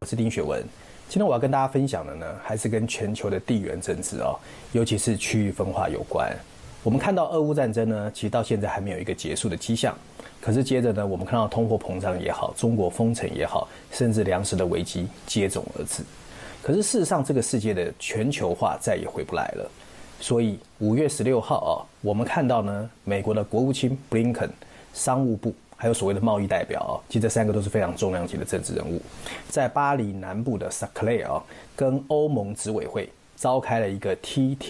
我是丁学文。今天我要跟大家分享的呢，还是跟全球的地缘政治尤其是区域分化有关。我们看到俄乌战争呢，其实到现在还没有一个结束的迹象。可是接着呢，我们看到通货膨胀也好，中国封城也好，甚至粮食的危机接踵而至。可是事实上，这个世界的全球化再也回不来了。所以5月16号我们看到呢，美国的国务卿布林肯、商务部还有所谓的贸易代表其实这三个都是非常重量级的政治人物，在巴黎南部的萨克雷跟欧盟执委会召开了一个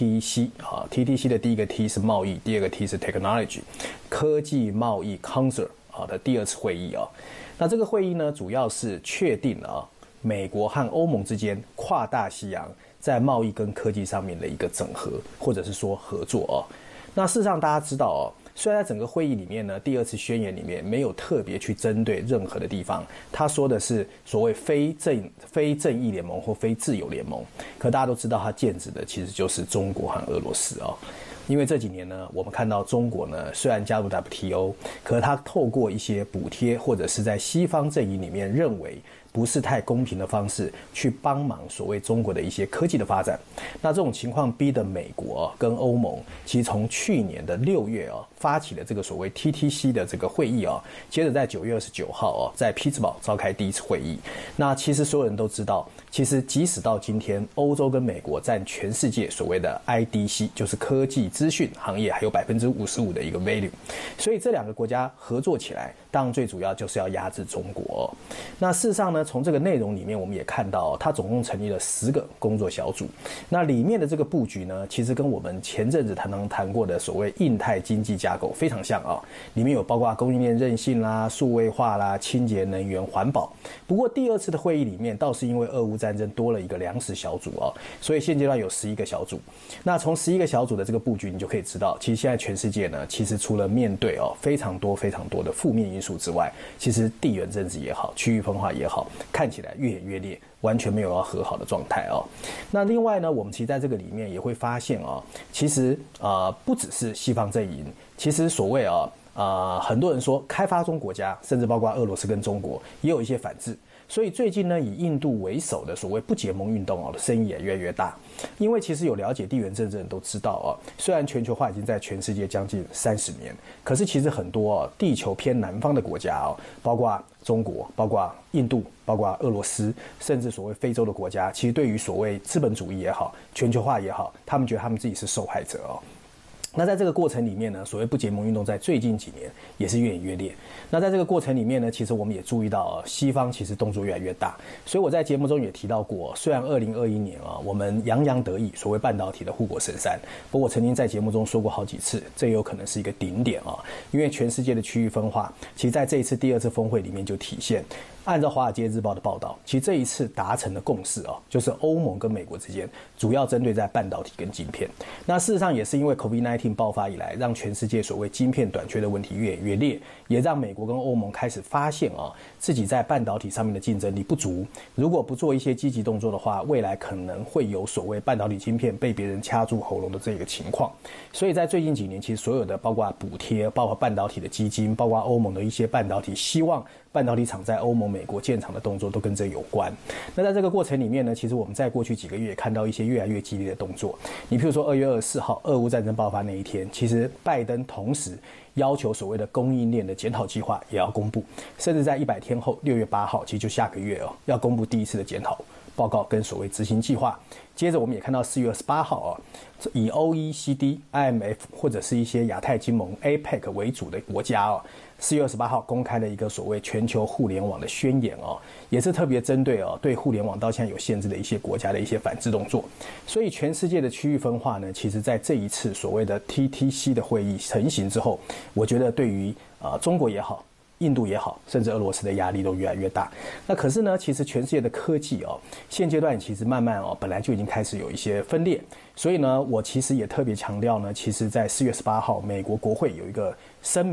TTC 的第一个 T 是贸易，第二个 T 是 technology 科技贸易 Council 的第二次会议那这个会议呢，主要是确定了美国和欧盟之间跨大西洋在贸易跟科技上面的一个整合，或者是说合作那事实上大家知道虽然在整个会议里面呢，第二次宣言里面没有特别去针对任何的地方，他说的是所谓非正义联盟或非自由联盟，可大家都知道他剑指的其实就是中国和俄罗斯因为这几年呢，我们看到中国呢虽然加入 WTO， 可是他透过一些补贴或者是在西方阵营里面认为不是太公平的方式去帮忙所谓中国的一些科技的发展。那这种情况逼得美国跟欧盟其实从去年的6月发起了这个所谓 TTC 的这个会议接着在9月29号在匹兹堡召开第一次会议。那其实所有人都知道，其实即使到今天，欧洲跟美国占全世界所谓的 IDC， 就是科技资讯行业还有55%的一个 value， 所以这两个国家合作起来，当然最主要就是要压制中国那事实上呢，从这个内容里面我们也看到它总共成立了10个工作小组。那里面的这个布局呢，其实跟我们前阵子谈过的所谓印太经济架构非常像里面有包括供应链韧性啦、数位化啦、清洁能源、环保。不过第二次的会议里面倒是因为俄乌战争多了一个粮食小组所以现阶段有11个小组。那从11个小组的这个布局，你就可以知道，其实现在全世界呢，其实除了面对非常多的负面因素之外，其实地缘政治也好，区域分化也好，看起来越演越烈，完全没有要和好的状态那另外呢，我们其实在这个里面也会发现其实不只是西方阵营，其实所谓很多人说开发中国家，甚至包括俄罗斯跟中国，也有一些反制。所以最近呢，以印度为首的所谓不结盟运动的声音也越来越大。因为其实有了解地缘政治的人都知道虽然全球化已经在全世界将近30年，可是其实很多地球偏南方的国家包括中国、包括印度、包括俄罗斯，甚至所谓非洲的国家，其实对于所谓资本主义也好，全球化也好，他们觉得他们自己是受害者那在这个过程里面呢，所谓不结盟运动在最近几年也是越演越烈。那在这个过程里面呢，其实我们也注意到西方其实动作越来越大。所以我在节目中也提到过，虽然2021年我们洋洋得意所谓半导体的护国神山，不过我曾经在节目中说过好几次，这也有可能是一个顶点因为全世界的区域分化，其实在这一次第二次峰会里面就体现。按照《华尔街日报》的报道，其实这一次达成的共识就是欧盟跟美国之间主要针对在半导体跟晶片。那事实上也是因为 COVID-19 爆发以来，让全世界所谓晶片短缺的问题越演越烈，也让美国跟欧盟开始发现自己在半导体上面的竞争力不足。如果不做一些积极动作的话，未来可能会有所谓半导体晶片被别人掐住喉咙的这个情况。所以在最近几年，其实所有的包括补贴、包括半导体的基金、包括欧盟的一些半导体希望半导体厂在欧盟、美国建厂的动作都跟这有关。那在这个过程里面呢，其实我们在过去几个月也看到一些越来越激烈的动作。你譬如说2月24号俄乌战争爆发那一天，其实拜登同时要求所谓的供应链的检讨计划也要公布，甚至在100天后6月8号，其实就下个月要公布第一次的检讨报告跟所谓执行计划。接着我们也看到4月28号以 OECD、IMF 或者是一些亚太经盟 APEC 为主的国家4月28号公开了一个所谓全球互联网的宣言也是特别针对对互联网到现在有限制的一些国家的一些反制动作。所以全世界的区域分化呢，其实在这一次所谓的 TTC 的会议成型之后，我觉得对于中国也好，印度也好，甚至俄罗斯的压力都越来越大。那可是呢，其实全世界的科技现阶段其实慢慢本来就已经开始有一些分裂。所以呢，我其实也特别强调呢，其实在4月18号，美国国会有一个声明，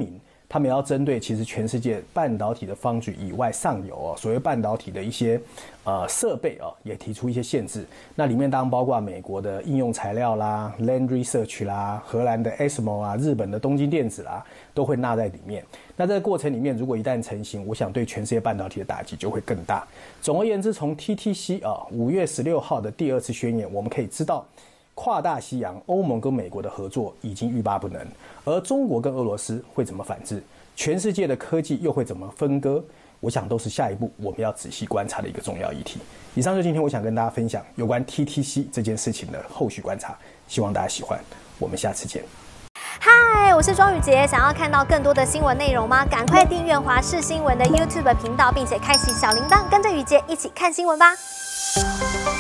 他们要针对其实全世界半导体的方局以外上游所谓半导体的一些设备也提出一些限制。那里面当然包括美国的应用材料啦、Lam Research 啦、荷兰的 ASML 啊、日本的东京电子啦，都会纳在里面。那这个过程里面，如果一旦成型，我想对全世界半导体的打击就会更大。总而言之，从 TTC 5月16号的第2次宣言，我们可以知道，跨大西洋，欧盟跟美国的合作已经欲罢不能，而中国跟俄罗斯会怎么反制？全世界的科技又会怎么分割？我想都是下一步我们要仔细观察的一个重要议题。以上就今天我想跟大家分享有关 TTC 这件事情的后续观察，希望大家喜欢。我们下次见。 嗨，我是庄宇杰，想要看到更多的新闻内容吗？赶快订阅华视新闻的 YouTube 频道，并且开启小铃铛，跟着宇杰一起看新闻吧。